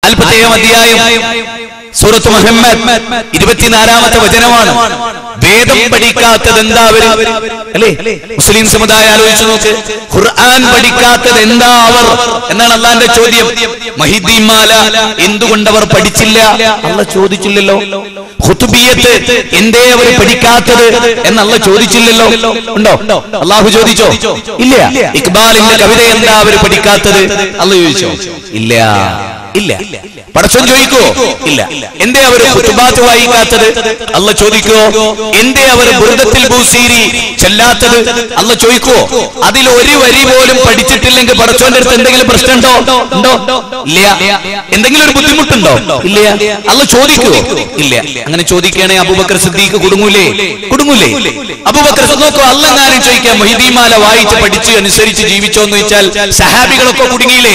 40 അധ്യായം സൂറത്ത് മുഹമ്മദ് 24-ാമത്തെ വചനമാണ്. വേദം പഠിക്കാത്തത് എന്താ അവർ അല്ലേ? മുസ്ലിം സമുദായം ആലോചിച്ചു നോക്ക്. ഖുർആൻ പഠിക്കാത്തത് എന്താ അവർ എന്നാണ് അള്ളാന്റെ ചോദ്യം. മഹിദ്ദീൻ മാല എന്തുകൊണ്ടവർ പഠിച്ചില്ല? അള്ളാഹ് ചോദിച്ചില്ലല്ലോ. ഖുതുബിയത്ത് എന്തേ അവർ പഠിക്കാത്തത് എന്ന് അള്ളാഹ് ചോദിച്ചില്ലല്ലോ. ഉണ്ടോ? അള്ളാഹു ചോദിച്ചോ? ഇല്ല. ഇഖ്ബാലിന്റെ കവിത എന്താ അവർ പഠിക്കാത്തത്? അള്ളാഹ് ചോദിച്ചോ? ഇല്ല. ഇല്ല. പടച്ചോൻ ചോദിക്കോ? ഇല്ല. എന്തേ അവർ ഖുതുബാത്ത് വായിക്കാത്തത്? അള്ളാഹ് ചോദിക്കോ? എന്തേ അവർ ബുർദത്തുൽ ബൂസീരി ചൊല്ലാത്തത്? അള്ളാഹ് ചോദിക്കോ? അതിൽ ഒരു വരി പോലും പഠിച്ചിട്ടില്ലെങ്കിൽ പടച്ചോന്റെ അടുത്ത് എന്തെങ്കിലും പ്രശ്നമുണ്ടോ? ഉണ്ടോ? ഇല്ല. എന്തെങ്കിലും ഒരു ബുദ്ധിമുട്ടുണ്ടോ? ഇല്ല. അള്ളാഹ് ചോദിക്കോ? ഇല്ല. അങ്ങനെ ചോദിക്കുകയാണെങ്കിൽ അബൂബക്കർ സിദ്ദീഖ് കുടുങ്ങൂലേ? അബൂബക്കർ നോക്കോ, അള്ളാഹ് ഞാനും ചോദിക്കാം, മഹിദീൻ മാല വായിച്ച് പഠിച്ച് അനുസരിച്ച് ജീവിച്ചോ എന്ന് ചോദിച്ചാൽ സഹാബികളൊക്കെ കുടുങ്ങിയില്ലേ?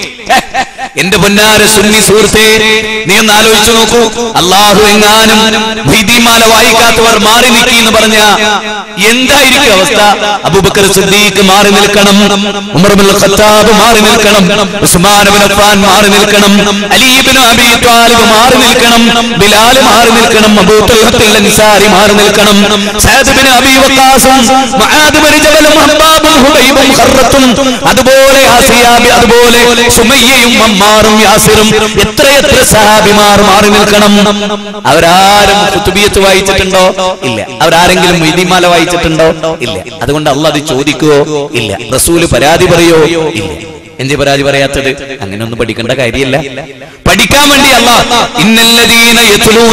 എന്റെ പൊന്നാര സുന്നി സുഹൃത്തേ, നീ ഒന്ന് ആലോചിച്ചു നോക്കൂ. അള്ളാഹു എങ്ങാനും മഹിദീൻ മാല വായിക്കാത്തവർ മാറി നിൽക്കി എന്ന് പറഞ്ഞ എന്തായിരിക്കും അവസ്ഥ? അബൂബക്കർ സിദ്ദീഖ് മാറി നിൽക്കണം, ഉമർ ഇബ്നുൽ ഖത്താബ് മാറി നിൽക്കണം, ഉസ്മാൻ ഇബ്നു അഫ്ഫാൻ മാറി നിൽക്കണം, അലി ഇബ്നു അബീ ത്വാലിബ് മാറി നിൽക്കണം, ബിലാൽ മാറി നിൽക്കണം, അബൂ തൽഹത്തുൽ അൻസാരി മാറി നിൽക്കണം, സഅദ് ഇബ്നു അബീ വഖാസും മുആദ് ഇബ്നു ജബലും ഹബ്ബാബും ഹുബൈബും ഖറത്തും അതുപോലെ ആസിയാബി അതുപോലെ സുമയ്യയും അമ്മാറും യാസിറും എത്രയെത്ര സഹാബിമാർ മാറി നിൽക്കണം. അവരാരും ഖുതുബിയത്ത് വായിച്ചിട്ടുണ്ടോ? ഇല്ല. അവരാരെങ്കിലും മഹിദീൻ മാല വായിച്ചിട്ടുണ്ടോ? ഇല്ല. അതുകൊണ്ട് അള്ളാഹ് അത് ചോദിക്കുവോ? ഇല്ല. റസൂല് പരാതി പറയോ? ഇല്ല. എന്തേ പരാതി പറയാത്തത്? അങ്ങനെ ഒന്നും പഠിക്കേണ്ട കാര്യമില്ല. പഠിക്കാൻ വേണ്ടി അല്ലാഹ് ഇന്നല്ലദീന യത്ലൂന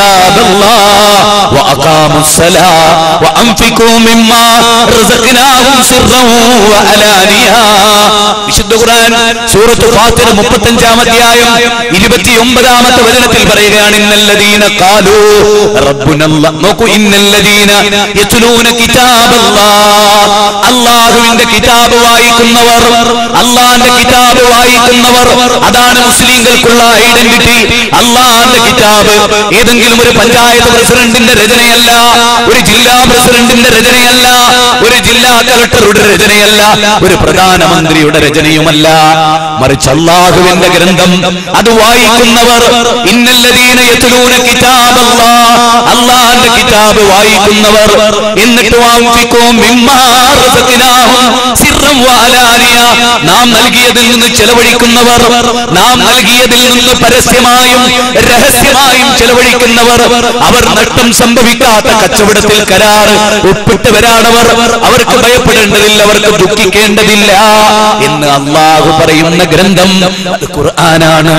കിതാബല്ലാഹ് വഅഖാമുസ്സലാ വഅൻഫിഖൂ മിമ്മാ റസഖ്നാഹും സിർറൻ വഅലാനിയ. വിശുദ്ധ ഖുർആൻ സൂറത്ത് ഫാത്തിർ 35-ാം അധ്യായം 29-ാമത്തെ വചനത്തിൽ പറയുകയാണ്, ഇന്നല്ലദീന ഖാലൂ റബ്ബുനല്ലാഹ്. നോക്കൂ, ഇന്നല്ലദീന യത്ലൂന കിതാബല്ലാഹ്. അല്ലാഹുവിന്റെ കിതാബ് വായിക്കുന്നവർ, അല്ലാഹുവിന്റെ കിതാബ് വായിക്കുന്നവർ, അതാണ് മുസ്ലിംകൾക്കുള്ള ഐഡന്റിറ്റി. അല്ലാഹുവിന്റെ കിതാബ് ഏതെങ്കിലും ഒരു പഞ്ചായത്ത് പ്രസിഡന്റിന്റെ രചനയല്ല, ഒരു ജില്ലാ പ്രസിഡന്റിന്റെ രചനയല്ല, ഒരു ജില്ലാ കളക്ടറുടെ രചനയല്ല, ഒരു പ്രധാനമന്ത്രിയുടെ രചനയുമല്ല. മറിച്ച് അല്ലാഹുവിന്റെ ഗ്രന്ഥം അത് വായിക്കുന്നവർ, ഇന്നല്ലദീന യത്ലൂന കിതാബല്ലാഹ്, അല്ലാഹുവിന്റെ കിതാബ് വായിക്കുന്നവർ, എന്നിട്ട് വഅൻഫിഖൂ മിമ്മാ റസഖ്നാഹും സിർറൻ വഅലാനിയ, നാം നൽകിയതിൽ നിന്ന് ചെലവഴിക്കുന്നവർ, നാം നൽകിയതിൽ നിന്ന് പരസ്യമായും രഹസ്യമായും ചെലവഴിക്കുന്നവർ, അവർ നഷ്ടം സംഭവിക്കാത്ത കച്ചവടത്തിൽ കരാർ ഒപ്പിട്ടവരാണവർ. അവർക്ക് ഭയപ്പെടേണ്ടതില്ല, അവർക്ക് ദുഃഖിക്കേണ്ടതില്ല എന്ന് അല്ലാഹു പറയുന്ന ഗ്രന്ഥം അത് ഖുർആനാണ്.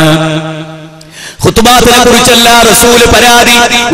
ഖുതുബാത്തിനെ കുറിച്ചല്ല റസൂൽ പരാതി.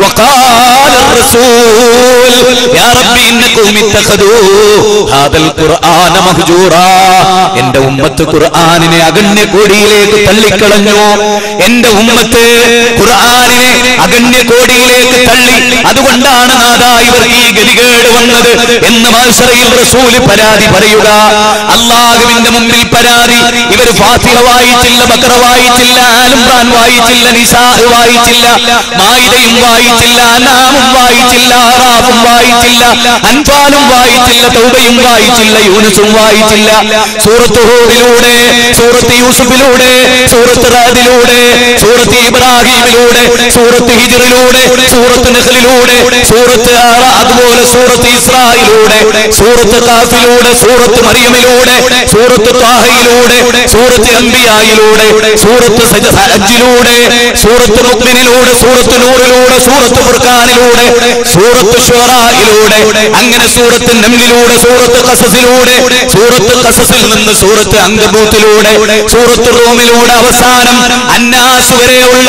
വഖാല റസൂൽ യാ റബ്ബി ഇന്നകും ഇത്തഖദൂ ഹാദൽ ഖുർആന മഹ്ജൂറാ. എന്റെ ഉമ്മത്ത് ഖുർആനിനെ അഗണ്യകോടിയിലേക്ക് തള്ളിക്കളഞ്ഞു. എന്റെ ഉമ്മത്ത് ഖുർആനിനെ അഗണ്യകോടിയിലേക്ക് തള്ളി. അതുകൊണ്ടാണ് നാദാ ഇവർക്ക് ഈ ഗതികേട് വന്നത് എന്ന് മഹ്ശറയിൽ റസൂൽ പരാതി പറയുക. അല്ലാഹുവിന്റെ മുമ്പിൽ പരാതി. ഇവർ ഫാത്തിഹ വായിച്ചില്ല, ബഖറ വായിച്ചില്ല, ആൽ ഇംറാൻ വായിച്ചില്ല, നിസാ വായിച്ചില്ല, മായിദയും വായിച്ചില്ല, അനാമും വായിച്ചില്ല, അറാഫും വായിച്ചില്ല, അൻഫാലും വായിച്ചില്ല, തൗബയും വായിച്ചില്ല, യൂനുസും വായിച്ചില്ല. സൂറത്ത് ഹൂദിലൂടെ, സൂറത്ത് യൂസുഫിലൂടെ, സൂറത്ത് റാദിലൂടെ, സൂറത്ത് ഇബ്രാഹിമിലൂടെ, സൂറത്ത് ഹിജ്റിലൂടെ, സൂറത്ത് നഹ്ലിലൂടെ, സൂറത്ത് അതുപോലെ സൂറത്ത് ഇസ്രായിലൂടെ, സൂറത്ത് കാഫിലൂടെ, സൂറത്ത് മറിയമിലൂടെ, സൂറത്ത് ത്വാഹയിലൂടെ, സൂറത്ത് അംബിയായിലൂടെ, സൂറത്ത് ഹജ്ജിലൂടെ, സൂറത്ത് മുഅ്മിനിലൂടെ, സൂറത്ത് നൂറിലൂടെ, സൂറത്ത് ഫുർഖാനിലൂടെ, സൂറത്ത് ശുറായിലൂടെ, അങ്ങനെ സൂറത്ത് നംലിലൂടെ, സൂറത്ത് ഖസസിലൂടെ, സൂറത്ത് ഖസസിൽ നിന്ന് സൂറത്ത് അങ്കബൂത്തിലൂടെ, സൂറത്ത് റൂമിലൂടെ, അവസാനം അന്നാസ് വരെയുള്ള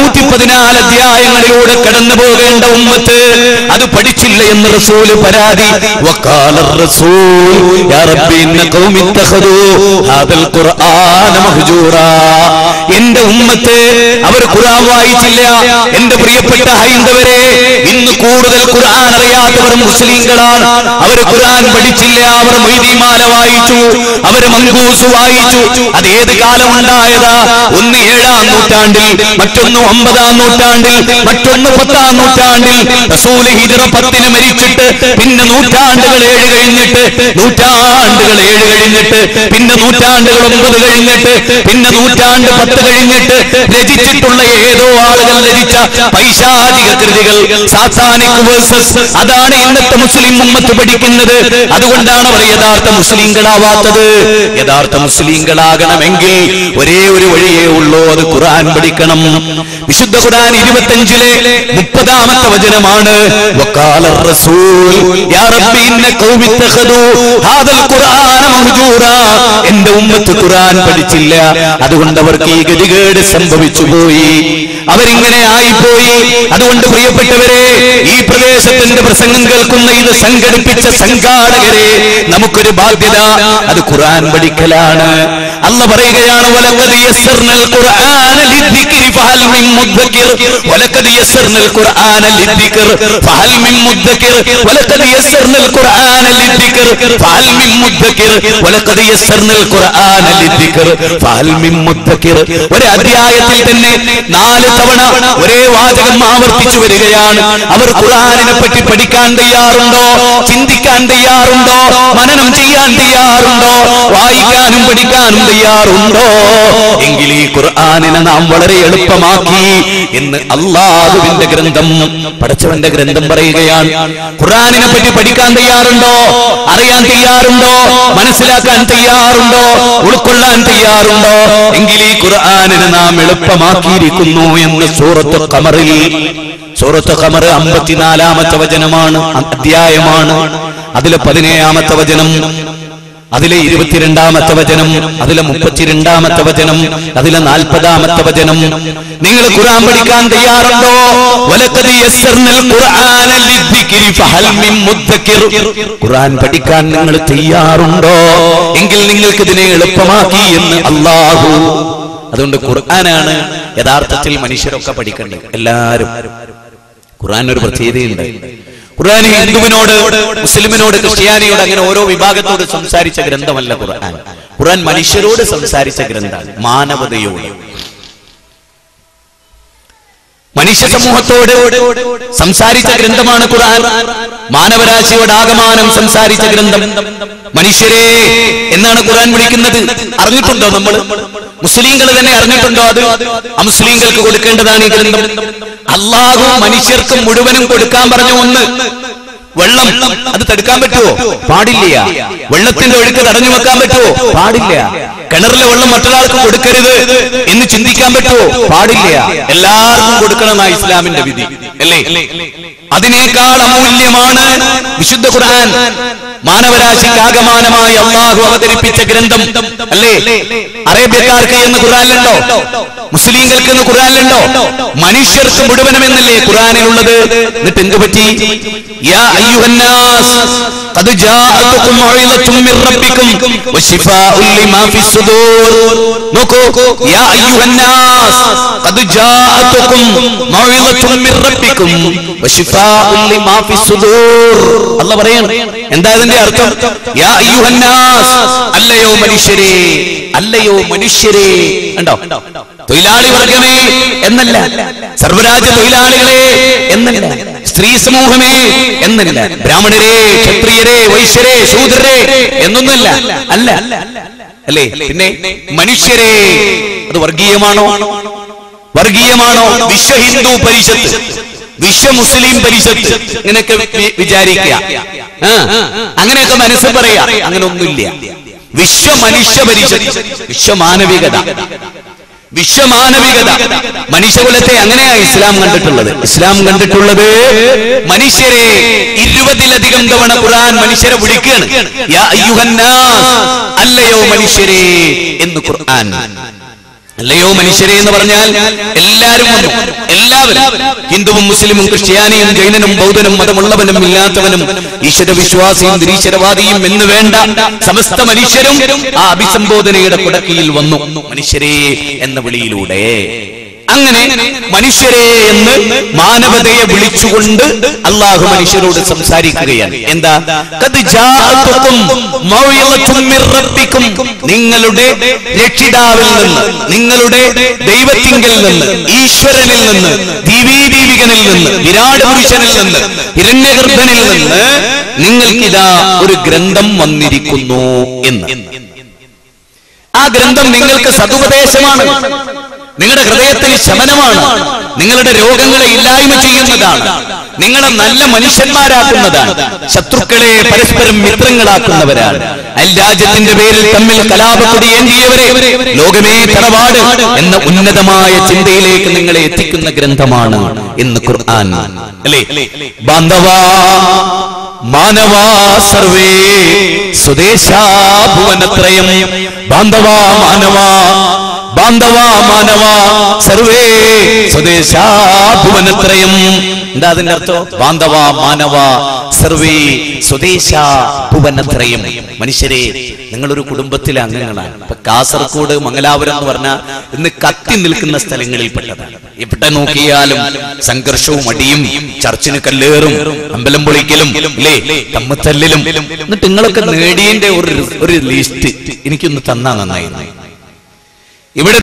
114 അധ്യായങ്ങളിലൂടെ കടന്നു പോകേണ്ട ഉമ്മത്ത് അത് പഠിച്ചില്ല എന്ന് റസൂൽ പരാതി. വഖാല റസൂൽ യാ റബ്ബി ഇന്ന ഖൗമി ഇത്തഖദൂ ഹാദൽ ഖുർആന മഹ്ജൂറാ. എന്റെ ഉമ്മത്ത് അവർ ഖുർആൻ വായിച്ചില്ല. എന്റെ പ്രിയപ്പെട്ട ഹൈന്ദവരെ, ഇന്ന് കൂടുതൽ ഖുർആൻ അറിയാത്തവർ മുസ്ലിങ്ങളാണ്. അവർ ഖുർആൻ പഠിച്ചില്ല. അവർ മൊയ്‌ദീൻ മാല വായിച്ചു, അവർ മങ്കൂസ് വായിച്ചു. അത് ഏത് കാലം ഉണ്ടായതാ? ഒന്ന് 7-ാം നൂറ്റാണ്ടിൽ, മറ്റൊന്ന് 9-ാം നൂറ്റാണ്ടിൽ, മറ്റൊന്ന് 10-ാം നൂറ്റാണ്ടിൽ. റസൂൽ ഹിജ്റ 10-ന് മരിച്ചിട്ട് പിന്നെ നൂറ്റാണ്ടുകൾ 7 കഴിഞ്ഞിട്ട്, നൂറ്റാണ്ടുകൾ 7 കഴിഞ്ഞിട്ട്, പിന്നെ നൂറ്റാണ്ടുകൾ 9 കഴിഞ്ഞിട്ട്, പിന്നെ നൂറ്റാണ്ട് 10 കഴിഞ്ഞിട്ട്, രചിച്ചിട്ടുള്ള ഏതോ ആളുകൾ രചിച്ച പൈശാചിക കൃതികൾ, സാത്താനിക് വേഴ്സസ്, അതാണ് ഇന്നത്തെ മുസ്ലിം ഉമ്മത്ത് പഠിക്കുന്നത്. അതുകൊണ്ടാണ് അവർ യഥാർത്ഥ മുസ്ലിങ്ങളാവാത്തത്. യഥാർത്ഥ മുസ്ലിങ്ങളാകണമെങ്കിൽ ഒരേ ഒരു വഴിയേ ഉള്ളൂ, അത് ഖുർആൻ പഠിക്കണം. വിശുദ്ധ ഖുർആൻ 25-ലെ 30-ാമത്തെ വചനമാണ്. വഖാല റസൂൽ യാ റബ്ബി ഇന്ന ഖൗമി ഇത്തഖദൂ ഹാദൽ ഖുർആന മഹ്ജൂറാ. എന്റെ ഉമ്മത്ത് ഖുർആൻ പഠിച്ചില്ല, അതുകൊണ്ട് അവർക്ക് ഈ ഗതികേട് സംഭവിച്ചു പോയി, അവരിങ്ങനെ ആയിപ്പോയി. അതുകൊണ്ട് പ്രിയപ്പെട്ടവരെ, ഈ പ്രദേശത്തിന്റെ പ്രസംഗം കേൾക്കുന്ന ഇത് സംഘടിപ്പിച്ച സംഘാടകരെ, നമുക്കൊരു ബാധ്യത, അത് ഖുർആൻ പഠിക്കലാണ്. അല്ലാഹു പറയുകയാണ് വലഖദ് യസ്സർനൽ ഖുർആന ലിദ്ദിക്രി ഫഹൽ മിൻ മുദ്ദക്കിർ വലഖദ് യസ്സർനൽ ഖുർആന ലിദ്ദിക്ർ ഫഹൽ മിൻ മുദ്ദക്കിർ വലഖദ് യസ്സർനൽ ഖുർആന ലിദ്ദിക്ർ ഫഹൽ മിൻ മുദ്ദക്കിർ വലഖദ് യസ്സർനൽ ഖുർആന ലിദ്ദിക്ർ ഫഹൽ മിൻ മുദ്ദക്കിർ. ഒരു അധ്യായത്തിൽ തന്നെ 4 തവണ ഒരേ വാചകം ആവർത്തിച്ചു വരികയാണ്. അവർ ഖുർആനിനെ പറ്റി പഠിക്കാൻ തയ്യാറുണ്ടോ? ചിന്തിക്കാൻ തയ്യാറുണ്ടോ? മനനം ചെയ്യാൻ തയ്യാറുണ്ടോ? വായിക്കാനും പഠിക്കാനും തയ്യാറുണ്ടോ? എങ്കിൽ ഈ ഖുർആനിനെ നാം വളരെ എളുപ്പമാക്കി എന്ന് അല്ലാഹുവിന്റെ ഗ്രന്ഥം, പടച്ചവന്റെ ഗ്രന്ഥം പറയുകയാണ്. ഖുർആനിനെ പറ്റി പഠിക്കാൻ തയ്യാറുണ്ടോ? അറിയാൻ തയ്യാറുണ്ടോ? മനസ്സിലാക്കാൻ തയ്യാറുണ്ടോ? ഉൾക്കൊള്ളാൻ തയ്യാറുണ്ടോ? എങ്കിൽ ഈ ഖുർആനിനെ നാം എളുപ്പമാക്കിയിരിക്കുന്നു എന്ന് സൂറത്ത് ഖമറിൽ, സൂറത്ത് ഖമർ 54-ാമത്തെ വചനമാണ്, അധ്യായമാണ്. അതിലെ 17-ാമത്തെ വചനം, അതിലെ 22-ാമത്തെ വചനം, അതിലെ 32-ാമത്തെ വചനം, അതിലെ 40-ാമത്തെ വചനം. നിങ്ങൾ ഖുർആൻ പഠിക്കാൻ തയ്യാറുണ്ടോ? വലഖദ് യസ്സർനൽ ഖുർആന ലിദ്ദിക്രി ഫഹൽ മിൻ മുദ്ദക്കിർ. ഖുർആൻ പഠിക്കാൻ നിങ്ങൾ തയ്യാറുണ്ടോ? എങ്കിൽ നിങ്ങൾക്ക് ഇതിനെ എളുപ്പമാക്കി എന്ന് അല്ലാഹു. അതുകൊണ്ട് ഖുർആനാണ് യഥാർത്ഥത്തിൽ മനുഷ്യരൊക്കെ പഠിക്കേണ്ടത്. എല്ലാവരും ഖുർആൻ ഒരു പ്രത്യേകതയുണ്ട്. ഖുർആൻ ഹിന്ദുവിനോട്, മുസ്ലിമിനോട്, ക്രിസ്ത്യാനിയോട്, അങ്ങനെ ഓരോ വിഭാഗത്തോട് സംസാരിച്ച ഗ്രന്ഥമല്ല ഖുർആൻ. ഖുർആൻ മനുഷ്യരോട് സംസാരിച്ച ഗ്രന്ഥമാണ്, മാനവതയോട്, മനുഷ്യ സമൂഹത്തോട് സംസാരിച്ച ഗ്രന്ഥമാണ് ഖുർആൻ. മാനവരാശിയോട് ആകമാനം സംസാരിച്ച ഗ്രന്ഥം. മനുഷ്യരെ എന്നാണ് ഖുർആൻ വിളിക്കുന്നത്. അറിഞ്ഞിട്ടുണ്ടോ? നമ്മൾ മുസ്ലിങ്ങൾ തന്നെ അറിഞ്ഞിട്ടുണ്ടോ? അത് അമുസ്ലിങ്ങൾക്ക് കൊടുക്കേണ്ടതാണ് ഈ ഗ്രന്ഥം. അല്ലാഹു മനുഷ്യർക്ക് മുഴുവനും കൊടുക്കാൻ പറഞ്ഞ ഒന്ന് വെള്ളം, അത് തടുക്കാൻ പറ്റുമോ? പാടില്ല. വെള്ളത്തിന്റെ ഒഴുക്ക് തടഞ്ഞു വെക്കാൻ പറ്റുമോ? പാടില്ല. കിണറിലെ വെള്ളം മറ്റൊരാൾക്ക് കൊടുക്കരുത് എന്ന് ചിന്തിക്കാൻ പറ്റുമോ? പാടില്ല. എല്ലാവർക്കും കൊടുക്കണമെന്നാണ് ഇസ്ലാമിന്റെ വിധി, അല്ലേ? അതിനേക്കാൾ അമൂല്യമാണ് വിശുദ്ധ ഖുർആൻ. മാനവരാശിക്ക് ആകമാനമായി അല്ലാഹു അവതരിപ്പിച്ച ഗ്രന്ഥം, അല്ലേ? അറേബ്യക്കാർക്ക് എന്ന് ഖുർആനിലുണ്ടോ? മുസ്ലിങ്ങൾക്ക് എന്ന് ഖുർആനിലുണ്ടോ? മനുഷ്യർക്ക് മുഴുവനും എന്നല്ലേ ഖുർആനിലുള്ളത്? എന്നിട്ട് എന്ത് പറ്റി? യാ അയ്യുഹന്നാസ് ഖദ് ജാഅതുകും മൗഇദത്തും മിർ റബ്ബിക്കും വശിഫാഉൻ ലിമാ ഫിസ് സുദൂർ. നോക്കൂ, യാ അയ്യുഹന്നാസ് ഖദ് ജാഅതുകും മൗഇദത്തും മിർ റബ്ബിക്കും വശിഫാഉൻ ലിമാ ഫിസ് സുദൂർ. അല്ലാഹു പറയാണ്. എന്താ ഇതിന്റെ അർത്ഥം? യാ അയ്യുഹന്നാസ്, അല്ലയോ മനുഷ്യരെ, അല്ലയോ മനുഷ്യരെ. ഉണ്ടോ? തൊഴിലാളി വർഗമേ എന്നല്ല, സർവരാജ്യ തൊഴിലാളികളെ എന്നല്ല, സ്ത്രീ സമൂഹമേ എന്നല്ല, ബ്രാഹ്മണരെ, ക്ഷത്രിയരെ, വൈശ്യരെ, ശൂദ്രരെ എന്നൊന്നല്ല. അല്ല, അല്ലേ? പിന്നെ മനുഷ്യരെ. അത് വർഗീയമാണോ? വർഗീയമാണോ? വിശ്വ ഹിന്ദു പരിഷത്ത്, വിശ്വ മുസ്ലിം പരിഷത്ത്, ഇങ്ങനെയൊക്കെ വിചാരിക്കുക, അങ്ങനെയൊക്കെ മനസ്സ് പറയാ. അങ്ങനെ ഒന്നുമില്ല. വിശ്വ മനുഷ്യ പരിഷത്ത്, വിശ്വമാനവികത, വിശ്വമാനവികത, മനുഷ്യകുലത്തെ അങ്ങനെയാ ഇസ്ലാം കണ്ടിട്ടുള്ളത്. ഇസ്ലാം കണ്ടിട്ടുള്ളത് മനുഷ്യരെ 20-ലധികം തവണ ഖുർആൻ മനുഷ്യരെ വിളിക്കുകയാണ്. യാ അയ്യുഹന്നാസ്, അല്ലയോ മനുഷ്യരെ എന്ന് ഖുർആൻ. അല്ലയോ മനുഷ്യരെ എന്ന് പറഞ്ഞാൽ എല്ലാവരും വന്നു, എല്ലാവരും, ഹിന്ദുവും മുസ്ലിമും ക്രിസ്ത്യാനിയും ജൈനനും ബൗദ്ധനും മതമുള്ളവനും ഇല്ലാത്തവനും ഈശ്വര വിശ്വാസിയും നിരീശ്വരവാദിയും എന്ന് വേണ്ട സമസ്ത മനുഷ്യരും ആ അഭിസംബോധനയുടെ കുടക്കീഴിൽ വന്നു, മനുഷ്യരെ എന്ന വിളിയിലൂടെ. അങ്ങനെ മനുഷ്യരെ എന്ന് മാനവതയെ വിളിച്ചുകൊണ്ട് അല്ലാഹു മനുഷ്യരോട് സംസാരിക്കുകയാണ്. എന്താ? ഖദ് ജാഅതുകും മൗഇദത്തും മിർ റബ്ബിക്കും, നിങ്ങളുടെ രക്ഷിതാവിൽ നിന്ന്, നിങ്ങളുടെ ദൈവത്തിങ്കൽ നിന്ന്, ഈശ്വരനിൽ നിന്ന്, ദീവീദീവികനിൽ നിന്ന്, വിരാട് പുരുഷനിൽ നിന്ന്, ഹിരണ്യഗർഭനിൽ നിന്ന് നിങ്ങൾക്കിതാ ഒരു ഗ്രന്ഥം വന്നിരിക്കുന്നു എന്ന്. ആ ഗ്രന്ഥം നിങ്ങൾക്ക് സതുപദേശമാണ്. നിങ്ങളുടെ ഹൃദയത്തിന് ശമനമാണ്, നിങ്ങളുടെ രോഗങ്ങളെ ഇല്ലായ്മ ചെയ്യുന്നതാണ്, നിങ്ങളെ നല്ല മനുഷ്യന്മാരാക്കുന്നതാണ്, ശത്രുക്കളെ പരസ്പരം മിത്രങ്ങളാക്കുന്നവരാണ്. അയൽരാജ്യത്തിന്റെ പേരിൽ തമ്മിൽ കലാപക്കൊടി ഏന്തിയവരെ ലോകമേ തറവാട് എന്ന ഉന്നതമായ ചിന്തയിലേക്ക് നിങ്ങളെ എത്തിക്കുന്ന ഗ്രന്ഥമാണ് ഇന്ന് ഖുർആൻ. അല്ലേ? ബാന്ധവാ മാനവാ സർവേ സ്വദേശാ ഭുവനത്രയം. ബാന്ധവാ മാനവാ, ബാന്ധവാ മാനവാ സർവേ സ്വദേശാ ഭുവനത്രയം. എന്താ അതിന്റെ അർത്ഥം? ബാന്ധവാ മാനവാ സർവേ സ്വദേശാ ഭുവനത്രയം. മനുഷ്യരെ, നിങ്ങളൊരു കുടുംബത്തിലെ അംഗങ്ങളാണ്. ഇപ്പൊ കാസർഗോഡ്, മംഗലാപുരം എന്ന് പറഞ്ഞാൽ ഇന്ന് കത്തി നിൽക്കുന്ന സ്ഥലങ്ങളിൽ പെട്ടതാണ്. എവിടെ നോക്കിയാലും സംഘർഷവും അടിയും, ചർച്ചിന് കല്ലേറും, അമ്പലം പൊളിക്കലും, അല്ലേ, തമ്മിത്തല്ലിലും. എന്നിട്ട് നിങ്ങളൊക്കെ നേടിയതിന്റെ ഒരു ലിസ്റ്റ് എനിക്കൊന്ന് തന്നാ നന്നായിരുന്നു. ഇവിടെ